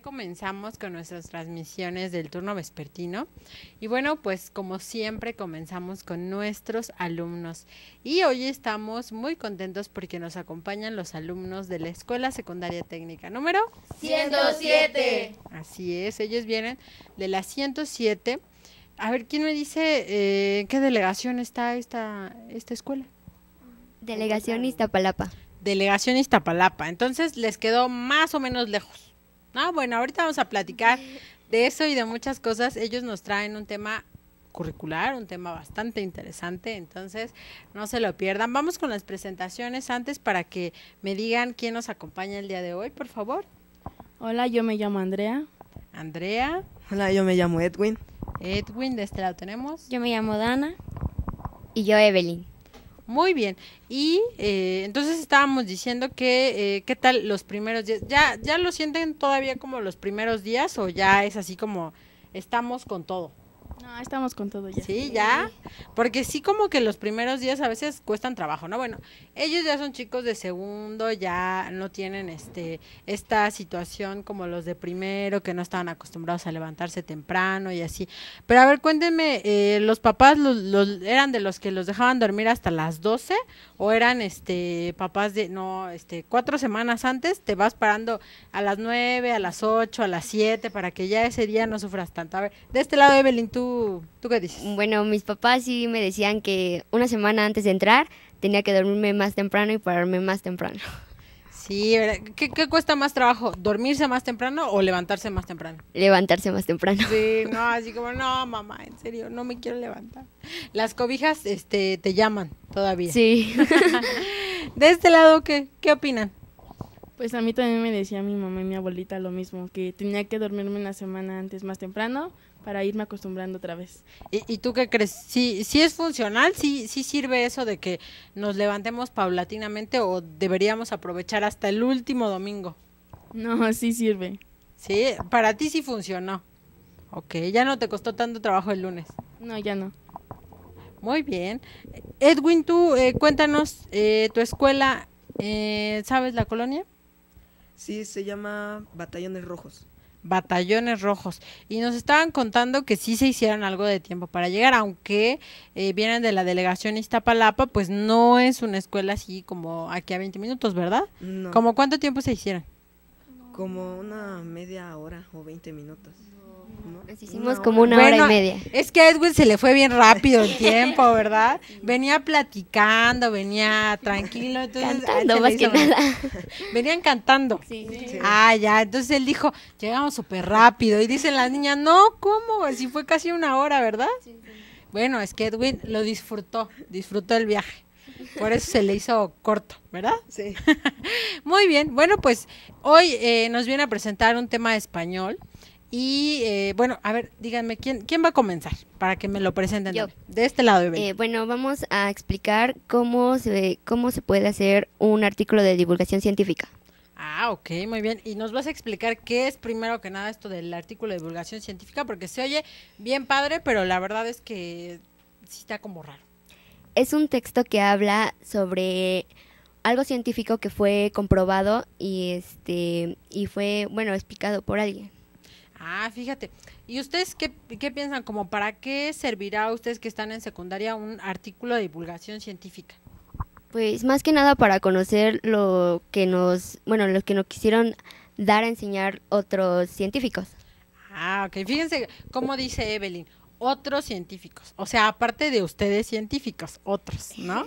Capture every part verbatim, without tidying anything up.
comenzamos con nuestras transmisiones del turno vespertino y bueno, pues como siempre comenzamos con nuestros alumnos y hoy estamos muy contentos porque nos acompañan los alumnos de la Escuela Secundaria Técnica número ciento siete. Así es, ellos vienen de la ciento siete. A ver, ¿quién me dice eh, en qué delegación está esta, esta escuela? Delegación Iztapalapa. Delegación Iztapalapa, entonces les quedó más o menos lejos. Ah, bueno, ahorita vamos a platicar de eso y de muchas cosas. Ellos nos traen un tema curricular, un tema bastante interesante, entonces no se lo pierdan. Vamos con las presentaciones antes para que me digan quién nos acompaña el día de hoy, por favor. Hola, yo me llamo Andrea. Andrea. Hola, yo me llamo Edwin. Edwin, de este lado tenemos. Yo me llamo Dana. Y yo Evelyn. Muy bien, y eh, entonces estábamos diciendo que, eh, ¿qué tal los primeros días? ¿Ya, ¿Ya lo sienten todavía como los primeros días o ya es así como estamos con todo? No, estamos con todo ya. Sí, ya, porque sí como que los primeros días a veces cuestan trabajo, ¿no? Bueno, ellos ya son chicos de segundo, ya no tienen este esta situación como los de primero, que no estaban acostumbrados a levantarse temprano y así. Pero a ver, cuéntenme, eh, ¿los papás los, los, eran de los que los dejaban dormir hasta las doce o eran este papás de, no, este cuatro semanas antes, te vas parando a las nueve, a las ocho, a las siete para que ya ese día no sufras tanto? A ver, de este lado, Evelyn, tú ¿Tú qué dices? Bueno, mis papás sí me decían que una semana antes de entrar tenía que dormirme más temprano y pararme más temprano. Sí, ¿qué, qué cuesta más trabajo? ¿Dormirse más temprano o levantarse más temprano? Levantarse más temprano. Sí, no, así como, no, mamá, en serio, no me quiero levantar. Las cobijas este, te llaman todavía. Sí. De este lado, ¿qué, qué opinan? Pues a mí también me decía mi mamá y mi abuelita lo mismo, que tenía que dormirme una semana antes más temprano para irme acostumbrando otra vez. ¿Y, y tú qué crees? ¿Sí, sí es funcional? ¿Sí, ¿Sí sirve eso de que nos levantemos paulatinamente o deberíamos aprovechar hasta el último domingo? No, sí sirve. Sí, para ti sí funcionó. Ok, ya no te costó tanto trabajo el lunes. No, ya no. Muy bien. Edwin, tú eh, cuéntanos, eh, tu escuela, eh, ¿sabes la colonia? Sí, se llama Batallones Rojos. Batallones Rojos, y nos estaban contando que sí se hicieron algo de tiempo para llegar, aunque eh, vienen de la delegación Iztapalapa, pues no es una escuela así como aquí a veinte minutos, ¿verdad? No. ¿Cómo cuánto tiempo se hicieron? Como una media hora o veinte minutos. ¿No? Nos hicimos como una hora Bueno, y media. Es que a Edwin se le fue bien rápido el tiempo, ¿verdad? Venía platicando, venía tranquilo. Entonces, Cantando se le más que hizo bien. nada. Venían cantando. Sí. Sí. Ah, ya, entonces él dijo, llegamos súper rápido. Y dicen las niñas, no, ¿cómo? Si fue casi una hora, ¿verdad? Sí, sí. Bueno, es que Edwin lo disfrutó, disfrutó el viaje. Por eso se le hizo corto, ¿verdad? Sí. Muy bien, bueno, pues hoy eh, nos viene a presentar un tema de español. Y eh, bueno, a ver, díganme, ¿quién, ¿quién va a comenzar? Para que me lo presenten. Yo. De este lado, Evelyn. Eh, bueno, vamos a explicar cómo se, cómo se puede hacer un artículo de divulgación científica. Ah, ok, muy bien. Y nos vas a explicar qué es primero que nada esto del artículo de divulgación científica, porque se oye bien padre, pero la verdad es que sí está como raro. Es un texto que habla sobre algo científico que fue comprobado y este y fue, bueno, explicado por alguien. Ah, fíjate. ¿Y ustedes qué, qué piensan? ¿Como para qué servirá a ustedes que están en secundaria un artículo de divulgación científica? Pues más que nada para conocer lo que nos, bueno, lo que nos quisieron dar a enseñar otros científicos. Ah, ok. Fíjense cómo dice Evelyn, otros científicos. O sea, aparte de ustedes científicos, otros, ¿no?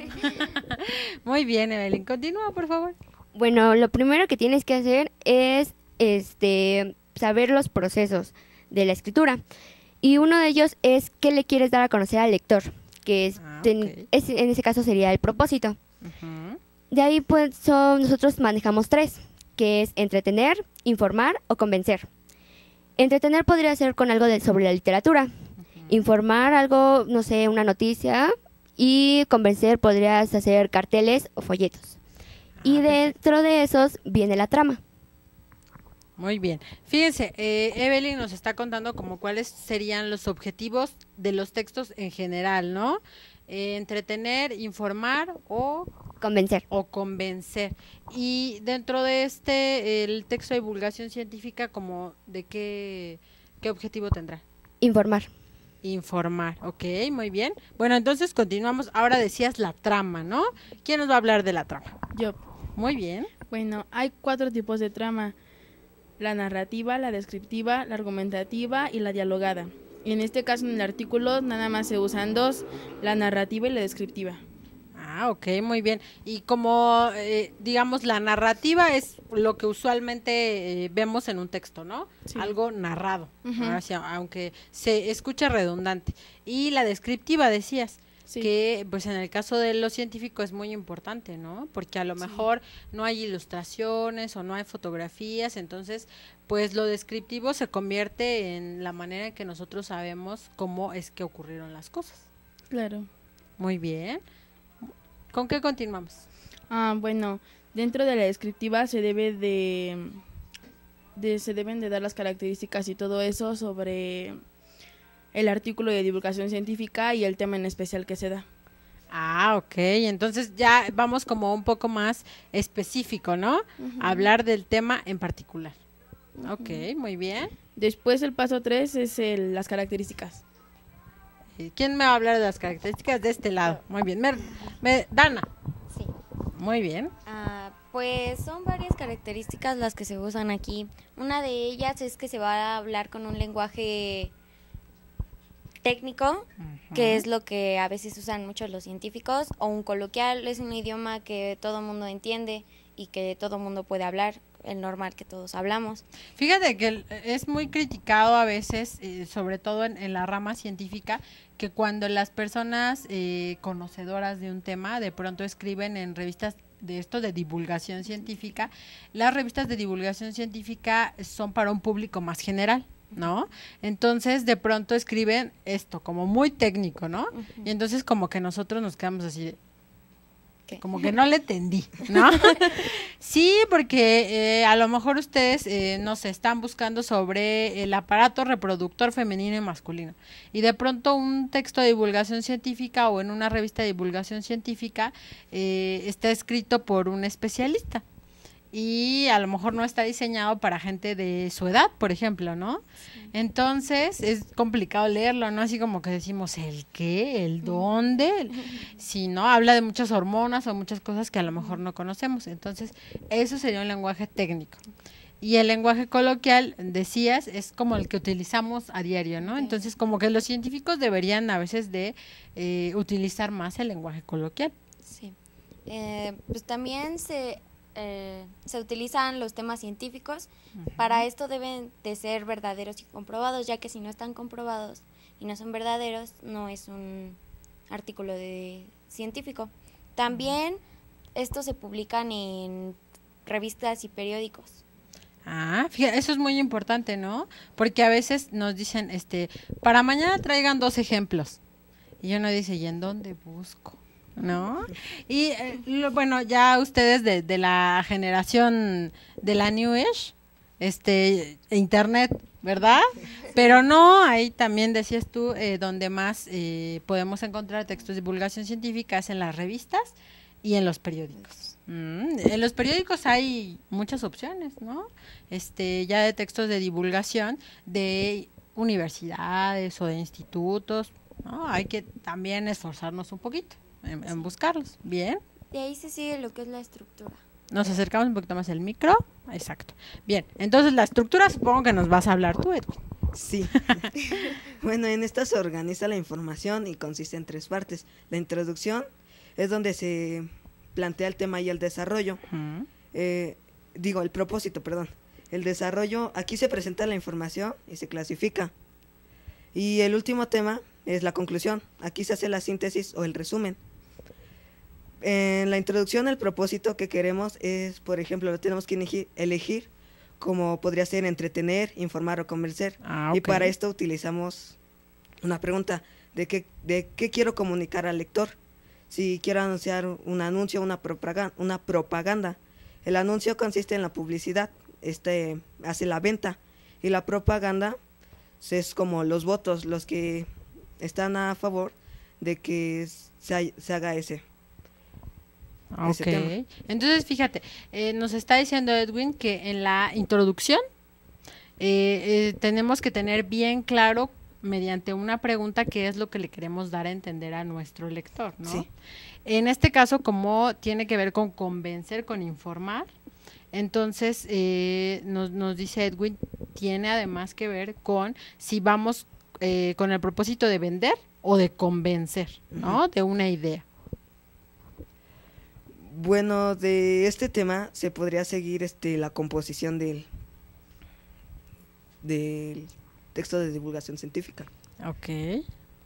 Muy bien, Evelyn. Continúa, por favor. Bueno, lo primero que tienes que hacer es este saber los procesos de la escritura. Y uno de ellos es qué le quieres dar a conocer al lector, que es, Ah, ten, okay. es en ese caso sería el propósito. Uh-huh. De ahí pues son, nosotros manejamos tres, que es entretener, informar o convencer. Entretener podría ser con algo de, sobre la literatura. Uh-huh. Informar algo, no sé, una noticia, y convencer podrías hacer carteles o folletos. Ah, y dentro de esos viene la trama. Muy bien. Fíjense, eh, Evelyn nos está contando como cuáles serían los objetivos de los textos en general, ¿no? Eh, entretener, informar o convencer. O convencer. Y dentro de este, el texto de divulgación científica, como ¿de qué, qué objetivo tendrá? Informar. Informar, ok, muy bien. Bueno, entonces continuamos. Ahora decías la trama, ¿no? ¿Quién nos va a hablar de la trama? Yo. Muy bien. Bueno, hay cuatro tipos de trama: la narrativa, la descriptiva, la argumentativa y la dialogada. En este caso, en el artículo nada más se usan dos: la narrativa y la descriptiva. Ah, ok, muy bien. Y como, eh, digamos, la narrativa es lo que usualmente eh, vemos en un texto, ¿no? Sí. Algo narrado, Ujú. ahora sí, aunque se escucha redundante. Y la descriptiva, decías, Sí. que pues en el caso de lo científico es muy importante, ¿no? Porque a lo Sí. mejor no hay ilustraciones o no hay fotografías, entonces pues lo descriptivo se convierte en la manera en que nosotros sabemos cómo es que ocurrieron las cosas. Claro. Muy bien. ¿Con qué continuamos? Ah, bueno, dentro de la descriptiva se debe de, de se deben de dar las características y todo eso sobre el artículo de divulgación científica y el tema en especial que se da. Ah, ok, entonces ya vamos como un poco más específico, ¿no? Hablar del tema en particular. Ok, muy bien. Después el paso tres es el- las características. Eh, ¿Quién me va a hablar de las características de este lado? Muy bien. Mer- me- Dana. Sí. Muy bien. Ah, pues son varias características las que se usan aquí. Una de ellas es que se va a hablar con un lenguaje técnico, que es lo que a veces usan mucho los científicos, o un coloquial, es un idioma que todo el mundo entiende y que todo el mundo puede hablar, el normal que todos hablamos. Fíjate que el- es muy criticado a veces, eh, sobre todo en, en la rama científica, que cuando las personas eh, conocedoras de un tema de pronto escriben en revistas de esto de divulgación científica, las revistas de divulgación científica son para un público más general, ¿no? Entonces de pronto escriben esto como muy técnico, ¿no? Y entonces como que nosotros nos quedamos así de, ¿Qué? como que no le entendí, ¿no? Sí, porque eh, a lo mejor ustedes, eh, no sé, están buscando sobre el aparato reproductor femenino y masculino. Y de pronto un texto de divulgación científica o en una revista de divulgación científica eh, está escrito por un especialista. Y a lo mejor no está diseñado para gente de su edad, por ejemplo, ¿no? Entonces es complicado leerlo, ¿no? Así como que decimos, ¿el qué? ¿El dónde? Si no, habla de muchas hormonas o muchas cosas que a lo mejor no conocemos. Entonces, eso sería un lenguaje técnico. Y el lenguaje coloquial, decías, es como el que utilizamos a diario, ¿no? Entonces, como que los científicos deberían a veces de eh, utilizar más el lenguaje coloquial. Sí. Eh, pues también se, eh, se utilizan los temas científicos. Para esto deben de ser verdaderos y comprobados, ya que si no están comprobados y no son verdaderos, no es un artículo de científico. También estos se publican en revistas y periódicos. Ah, fíjate, eso es muy importante, ¿no? Porque a veces nos dicen, este, para mañana traigan dos ejemplos. Y uno dice, ¿y en dónde busco? ¿No? Y eh, lo- bueno, ya ustedes de, de la generación de la New Age, este, internet, ¿verdad? Pero no, ahí también decías tú, eh, donde más eh, podemos encontrar textos de divulgación científica es en las revistas y en los periódicos. Mm, en los periódicos hay muchas opciones, ¿no? Este, ya de textos de divulgación de universidades o de institutos, ¿no? Hay que también esforzarnos un poquito en, en buscarlos. Bien. De ahí se sigue lo que es la estructura. Nos acercamos un poquito más al micro. Exacto. Bien, entonces la estructura supongo que nos vas a hablar tú, Edwin. Sí. Bueno, en esta se organiza la información y consiste en tres partes. La introducción es donde se plantea el tema y el desarrollo. Ujú. Eh, digo, el propósito, perdón. El desarrollo, aquí se presenta la información y se clasifica. Y el último tema es la conclusión. Aquí se hace la síntesis o el resumen. En la introducción, el propósito que queremos es, por ejemplo, lo tenemos que elegir, elegir como podría ser entretener, informar o convencer. Ah, Y ok. para esto utilizamos una pregunta de qué, de qué quiero comunicar al lector. Si quiero anunciar un anuncio, una propaganda, una propaganda. El anuncio consiste en la publicidad, este hace la venta, y la propaganda es como los votos, los que están a favor de que se, ha- se haga ese. ese Ok. tema. Entonces, fíjate, eh, nos está diciendo Edwin que en la introducción eh, eh, tenemos que tener bien claro mediante una pregunta qué es lo que le queremos dar a entender a nuestro lector, ¿no? Sí. En este caso, como tiene que ver con convencer, con informar, entonces eh, nos, nos dice Edwin, tiene además que ver con si vamos eh, con el propósito de vender o de convencer, ¿no? Ujú. De una idea. Bueno, de este tema se podría seguir este la composición del del texto de divulgación científica. Ok.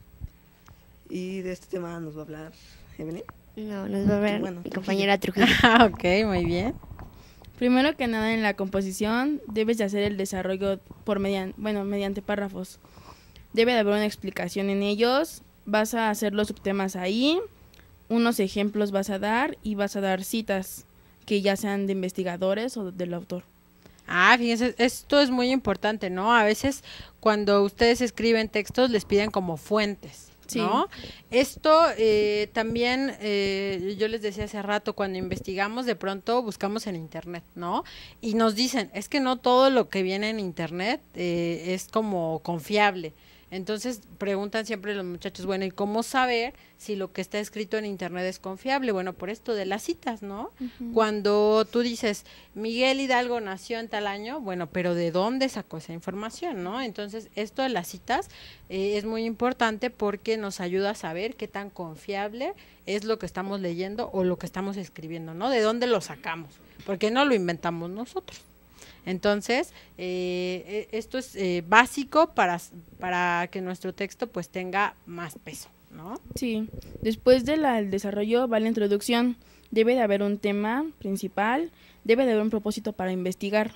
Y de este tema nos va a hablar Evelyn. No, nos va a ver Bueno, mi compañera Trujillo. Ah, ok, muy bien. Primero que nada, en la composición debes de hacer el desarrollo por median, bueno, mediante párrafos. Debe de haber una explicación en ellos, vas a hacer los subtemas ahí, unos ejemplos vas a dar y vas a dar citas que ya sean de investigadores o del autor. Ah, fíjense, esto es muy importante, ¿no? A veces cuando ustedes escriben textos les piden como fuentes, ¿no? Sí. Esto eh, también, eh, yo les decía hace rato, cuando investigamos de pronto buscamos en internet, ¿no? Y nos dicen, es que no todo lo que viene en internet eh, es como confiable. Entonces preguntan siempre los muchachos, bueno, ¿y cómo saber si lo que está escrito en internet es confiable? Bueno, por esto de las citas, ¿no? Ujú. Cuando tú dices, Miguel Hidalgo nació en tal año, bueno, pero ¿de dónde sacó esa información, no? Entonces, esto de las citas eh, es muy importante porque nos ayuda a saber qué tan confiable es lo que estamos leyendo o lo que estamos escribiendo, ¿no? ¿De dónde lo sacamos? Porque no lo inventamos nosotros. Entonces, eh, esto es eh, básico para, para que nuestro texto pues tenga más peso, ¿no? Sí, después del desarrollo va la introducción. Debe de haber un tema principal, debe de haber un propósito para investigar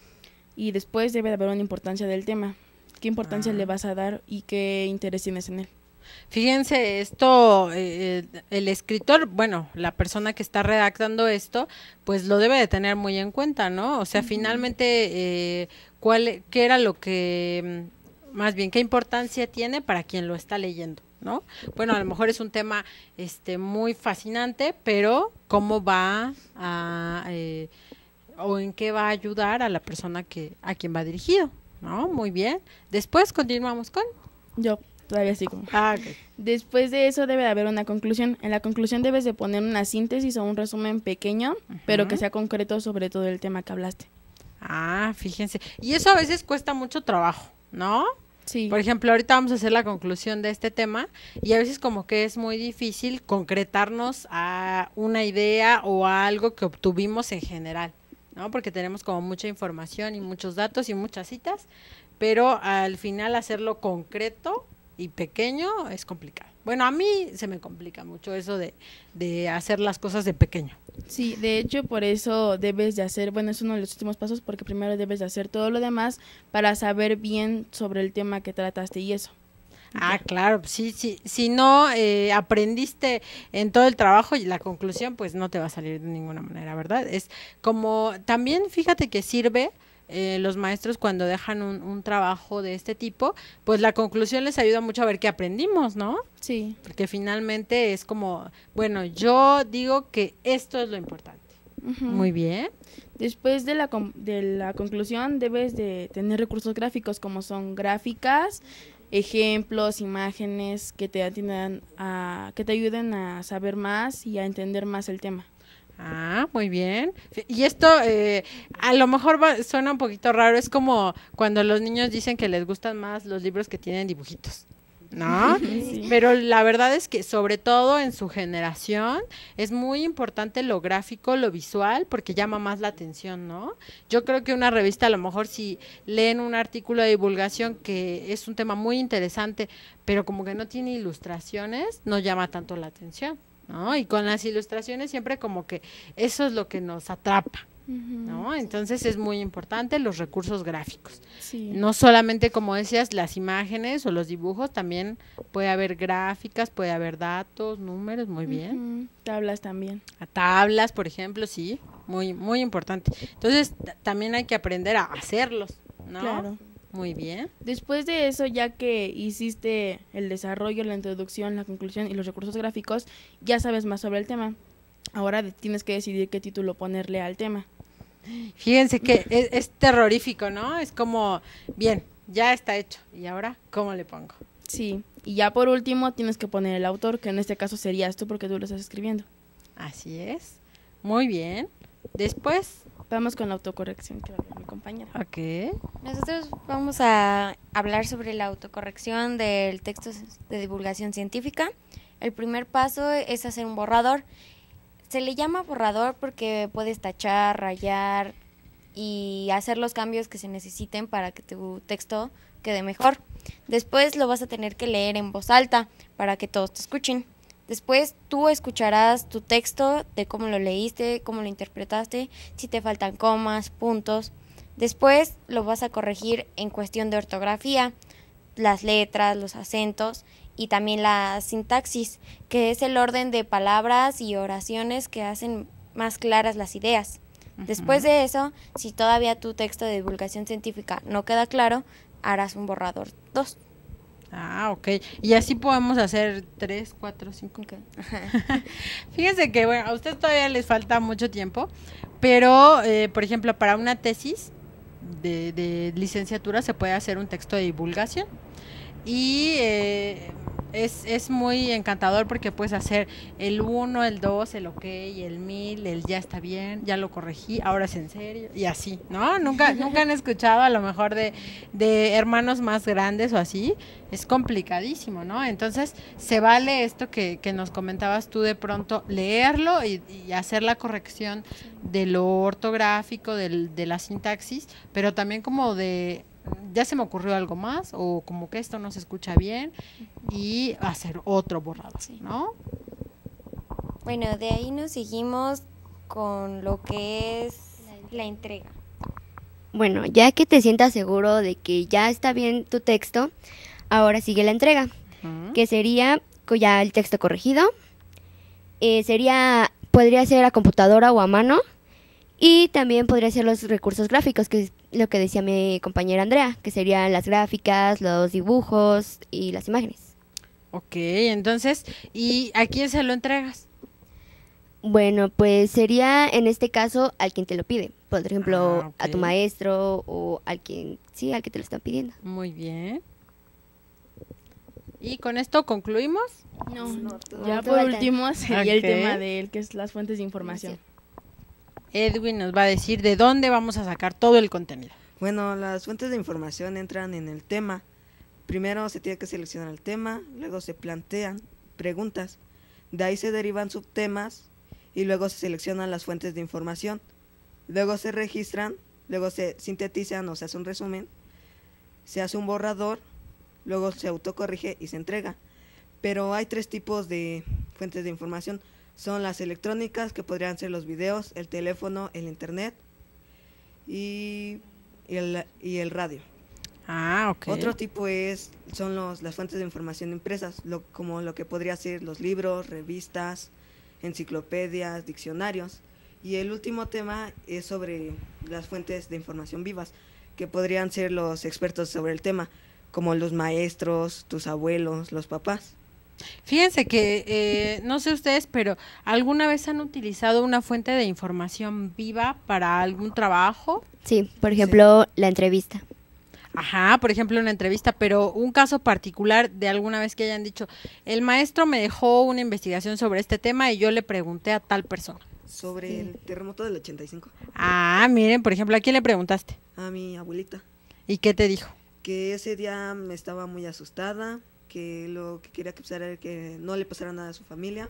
y después debe de haber una importancia del tema. ¿Qué importancia Ah. le vas a dar y qué interés tienes en él? Fíjense, esto, eh, el escritor, bueno, la persona que está redactando esto, pues lo debe de tener muy en cuenta, ¿no? O sea, Ujú. finalmente, eh, ¿cuál, qué era lo que, mm, más bien, qué importancia tiene para quien lo está leyendo, ¿no? Bueno, a lo mejor es un tema, este, muy fascinante, pero ¿cómo va a, eh, o en qué va a ayudar a la persona que, a quien va dirigido, ¿no? Muy bien. Después continuamos con. Yo todavía sigo. Ah, ok. Después de eso debe de haber una conclusión. En la conclusión debes de poner una síntesis o un resumen pequeño, pero que Ujú. sea concreto sobre todo el tema que hablaste. Ah, fíjense. Y eso a veces cuesta mucho trabajo, ¿no? Sí. Por ejemplo, ahorita vamos a hacer la conclusión de este tema y a veces como que es muy difícil concretarnos a una idea o a algo que obtuvimos en general, ¿no? Porque tenemos como mucha información y muchos datos y muchas citas, pero al final hacerlo concreto y pequeño es complicado. Bueno, a mí se me complica mucho eso de, de hacer las cosas de pequeño. Sí, de hecho, por eso debes de hacer, bueno, es uno de los últimos pasos porque primero debes de hacer todo lo demás para saber bien sobre el tema que trataste y eso. Ah, claro, sí, sí. Si no eh, aprendiste en todo el trabajo y la conclusión, pues no te va a salir de ninguna manera, ¿verdad? Es como, también fíjate que sirve eh, los maestros cuando dejan un, un trabajo de este tipo, pues la conclusión les ayuda mucho a ver qué aprendimos, ¿no? Sí. Porque finalmente es como, bueno, yo digo que esto es lo importante. Ujú. Muy bien. Después de la, com- de la conclusión debes de tener recursos gráficos como son gráficas, ejemplos, imágenes que te atiendan a, que te ayuden a saber más y a entender más el tema. Ah, muy bien. Y esto eh, a lo mejor va- suena un poquito raro, es como cuando los niños dicen que les gustan más los libros que tienen dibujitos, ¿no? Sí. Pero la verdad es que sobre todo en su generación es muy importante lo gráfico, lo visual, porque llama más la atención, ¿no? Yo creo que una revista a lo mejor si leen un artículo de divulgación que es un tema muy interesante, pero como que no tiene ilustraciones, no llama tanto la atención, ¿no? Y con las ilustraciones siempre como que eso es lo que nos atrapa, ¿no? Entonces es muy importante los recursos gráficos. Sí. No solamente, como decías, las imágenes o los dibujos, también puede haber gráficas, puede haber datos, números, muy bien. Ujú. Tablas también. A tablas, por ejemplo, sí, muy muy importante. Entonces, t- también hay que aprender a hacerlos, ¿no? Claro. Muy bien. Después de eso, ya que hiciste el desarrollo, la introducción, la conclusión y los recursos gráficos, ya sabes más sobre el tema. Ahora de- tienes que decidir qué título ponerle al tema. Fíjense que es, es terrorífico, ¿no? Es como, bien, ya está hecho. ¿Y ahora cómo le pongo? Sí, y ya por último tienes que poner el autor, que en este caso serías tú porque tú lo estás escribiendo. Así es. Muy bien. Después, Vamos con la autocorrección que va a leer mi compañera. ok. Nosotros vamos a hablar sobre la autocorrección del texto de divulgación científica. El primer paso es hacer un borrador. Se le llama borrador porque puedes tachar, rayar y hacer los cambios que se necesiten para que tu texto quede mejor. Después lo vas a tener que leer en voz alta para que todos te escuchen. Después tú escucharás tu texto de cómo lo leíste, cómo lo interpretaste, si te faltan comas, puntos. Después lo vas a corregir en cuestión de ortografía, las letras, los acentos y también la sintaxis, que es el orden de palabras y oraciones que hacen más claras las ideas. Después de eso, si todavía tu texto de divulgación científica no queda claro, harás un borrador dos. Ah, ok. Y así podemos hacer tres, cuatro, cinco. Fíjense que, bueno, a ustedes todavía les falta mucho tiempo, pero, eh, por ejemplo, para una tesis de, de licenciatura se puede hacer un texto de divulgación. Y eh, es, es muy encantador porque puedes hacer el uno, el dos, el ok, el mil, el ya está bien, ya lo corregí, ahora es en serio, y así, ¿no? Nunca, nunca han escuchado a lo mejor de, de hermanos más grandes o así, es complicadísimo, ¿no? Entonces se vale esto que, que nos comentabas tú de pronto, leerlo y, y hacer la corrección de lo ortográfico, del, de la sintaxis, pero también como de ya se me ocurrió algo más o como que esto no se escucha bien y hacer otro borrador, ¿no? Bueno, de ahí nos seguimos con lo que es la entrega. Bueno, ya que te sientas seguro de que ya está bien tu texto, ahora sigue la entrega, Ujú. que sería co- ya el texto corregido. Eh, sería, podría ser a computadora o a mano. Y también podría ser los recursos gráficos, que es lo que decía mi compañera Andrea, que serían las gráficas, los dibujos y las imágenes. Ok, entonces, ¿y a quién se lo entregas? Bueno, pues sería en este caso al quien te lo pide. Por ejemplo, Ah, ok. a tu maestro o al quien, sí, al que te lo están pidiendo. Muy bien. ¿Y con esto concluimos? No, no, ya tú por falta. último sería el Ok. tema de él, que es las fuentes de información. Edwin nos va a decir de dónde vamos a sacar todo el contenido. Bueno, las fuentes de información entran en el tema. Primero se tiene que seleccionar el tema, luego se plantean preguntas, de ahí se derivan subtemas y luego se seleccionan las fuentes de información. Luego se registran, luego se sintetizan o se hace un resumen, se hace un borrador, luego se autocorrige y se entrega. Pero hay tres tipos de fuentes de información. Son las electrónicas, que podrían ser los videos, el teléfono, el internet y, y, el, y el radio. Ah, ok. Otro tipo es son los, las fuentes de información impresas, lo, como lo que podría ser los libros, revistas, enciclopedias, diccionarios. Y el último tema es sobre las fuentes de información vivas, que podrían ser los expertos sobre el tema, como los maestros, tus abuelos, los papás. Fíjense que, eh, no sé ustedes, pero ¿alguna vez han utilizado una fuente de información viva para algún trabajo? Sí, por ejemplo, la entrevista. Ajá, por ejemplo, una entrevista, pero un caso particular de alguna vez que hayan dicho, el maestro me dejó una investigación sobre este tema y yo le pregunté a tal persona. Sobre Sí. el terremoto del ochenta y cinco, Ah, miren, por ejemplo, ¿a quién le preguntaste? a mi abuelita, ¿Y qué te dijo? que ese día me estaba muy asustada, que lo que quería que pasara era que no le pasara nada a su familia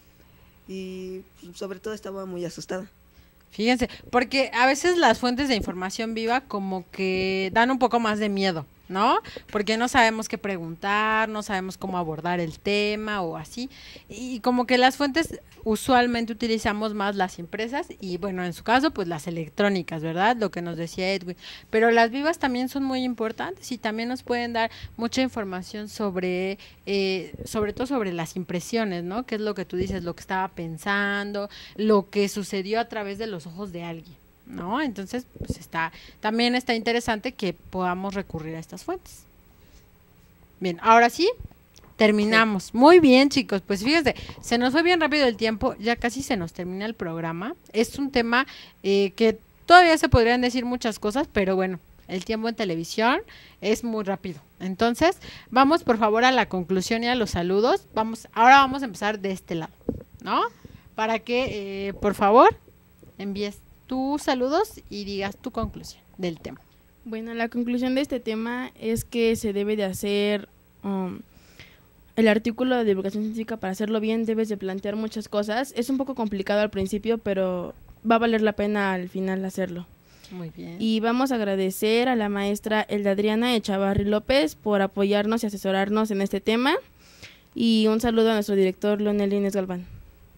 y pues, sobre todo estaba muy asustada. Fíjense, porque a veces las fuentes de información viva como que dan un poco más de miedo, ¿no? Porque no sabemos qué preguntar, no sabemos cómo abordar el tema o así. Y como que las fuentes usualmente utilizamos más las impresas y bueno, en su caso pues las electrónicas, ¿verdad? Lo que nos decía Edwin. Pero las vivas también son muy importantes y también nos pueden dar mucha información sobre, eh, sobre todo sobre las impresiones, ¿no? Que es lo que tú dices, lo que estaba pensando, lo que sucedió a través de los ojos de alguien, ¿no? Entonces, pues está, también está interesante que podamos recurrir a estas fuentes. Bien, ahora sí, terminamos. Muy bien, chicos. Pues fíjense, se nos fue bien rápido el tiempo, ya casi se nos termina el programa. Es un tema eh, que todavía se podrían decir muchas cosas, pero bueno, el tiempo en televisión es muy rápido. Entonces, vamos por favor a la conclusión y a los saludos. Vamos, ahora vamos a empezar de este lado, ¿no? Para que, eh, por favor, envíes tus saludos y digas tu conclusión del tema. Bueno, la conclusión de este tema es que se debe de hacer um, el artículo de divulgación científica. Para hacerlo bien debes de plantear muchas cosas. Es un poco complicado al principio, pero va a valer la pena al final hacerlo. Muy bien. Y vamos a agradecer a la maestra Elda Adriana Echavarri López por apoyarnos y asesorarnos en este tema. Y un saludo a nuestro director Leonel Inés Galván.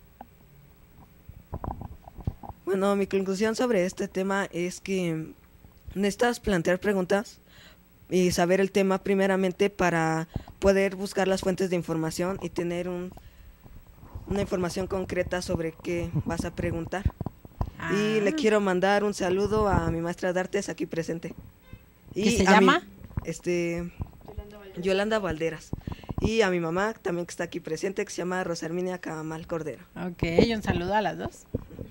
Bueno, mi conclusión sobre este tema es que necesitas plantear preguntas y saber el tema primeramente para poder buscar las fuentes de información y tener un, una información concreta sobre qué vas a preguntar. Ah. Y le quiero mandar un saludo a mi maestra de artes aquí presente. ¿Qué Y se a llama? mi- este, Yolanda Valderas. Y a mi mamá también que está aquí presente, que se llama Rosa Herminia Camal Cordero. Ok, un saludo a las dos.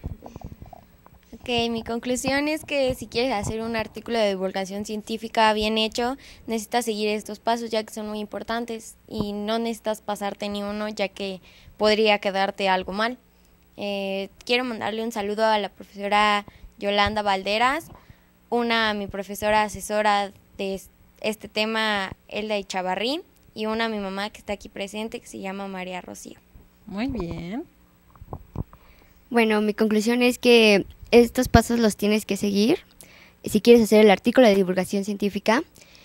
Ok, mi conclusión es que si quieres hacer un artículo de divulgación científica bien hecho, necesitas seguir estos pasos ya que son muy importantes y no necesitas pasarte ni uno ya que podría quedarte algo mal. Eh, quiero mandarle un saludo a la profesora Yolanda Valderas, una a mi profesora asesora de este tema, Elda Echavarri, y una a mi mamá que está aquí presente que se llama María Rocío. Muy bien. Bueno, mi conclusión es que estos pasos los tienes que seguir si quieres hacer el artículo de divulgación científica,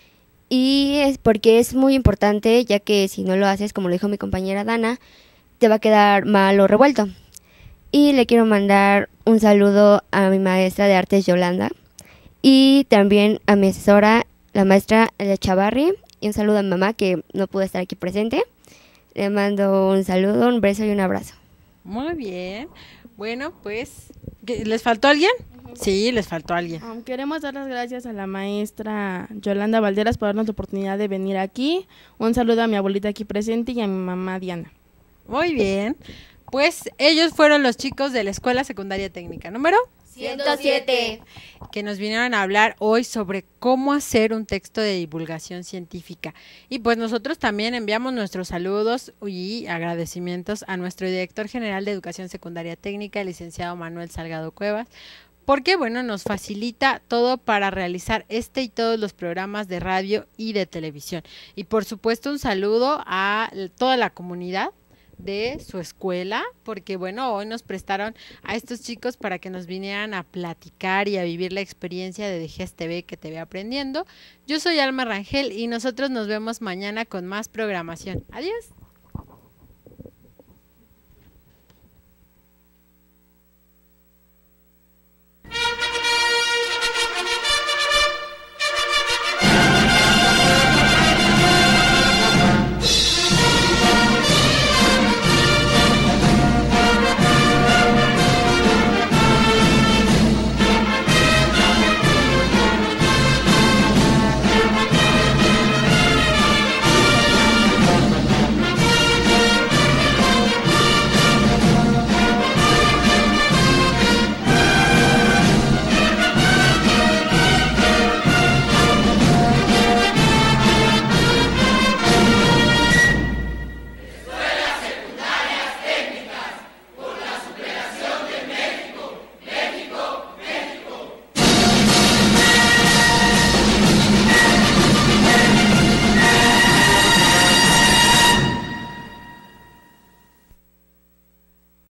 y es porque es muy importante, ya que si no lo haces, como lo dijo mi compañera Dana, te va a quedar mal o revuelto. Y le quiero mandar un saludo a mi maestra de artes Yolanda y también a mi asesora, la maestra Elda Echavarri, y un saludo a mi mamá que no pudo estar aquí presente. Le mando un saludo, un beso y un abrazo. Muy bien. Bueno, pues, ¿qué- ¿les faltó alguien? Sí, les faltó alguien. Um, queremos dar las gracias a la maestra Yolanda Valderas por darnos la oportunidad de venir aquí. Un saludo a mi abuelita aquí presente y a mi mamá Diana. Muy bien. Pues ellos fueron los chicos de la Escuela Secundaria Técnica número ciento siete. que nos vinieron a hablar hoy sobre cómo hacer un texto de divulgación científica. Y pues nosotros también enviamos nuestros saludos y agradecimientos a nuestro director general de Educación Secundaria Técnica, el licenciado Manuel Salgado Cuevas, porque bueno, nos facilita todo para realizar este y todos los programas de radio y de televisión. Y por supuesto un saludo a toda la comunidad de su escuela, porque bueno, hoy nos prestaron a estos chicos para que nos vinieran a platicar y a vivir la experiencia de D G E S T V que te ve aprendiendo. Yo soy Alma Rangel y nosotros nos vemos mañana con más programación. Adiós.